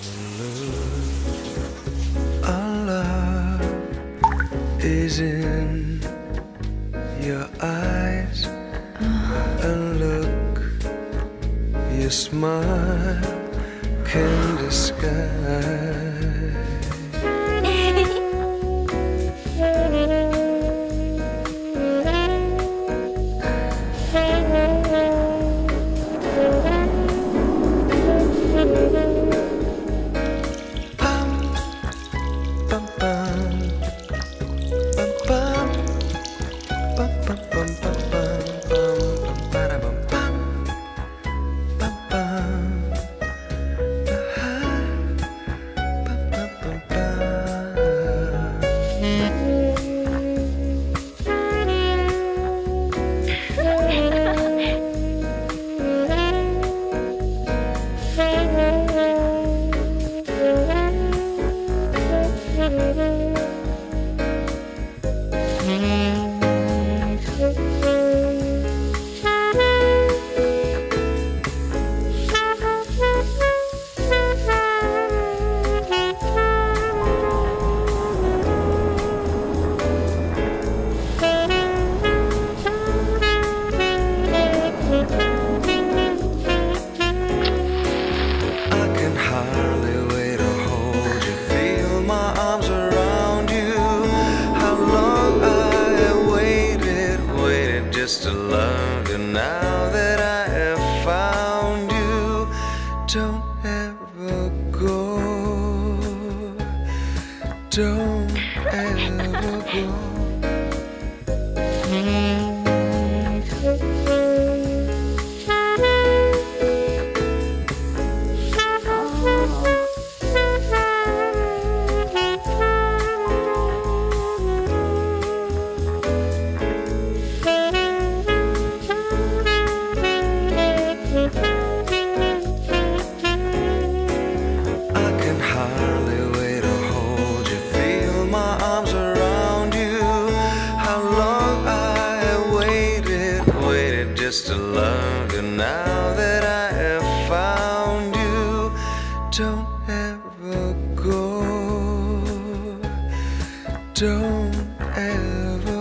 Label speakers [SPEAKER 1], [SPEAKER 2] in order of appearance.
[SPEAKER 1] Our love is in your eyes. A look your smile can disguise. Just to love you now that I have found you. Don't ever go. Don't ever go. Just to love you now that I have found you. Don't ever go. Don't ever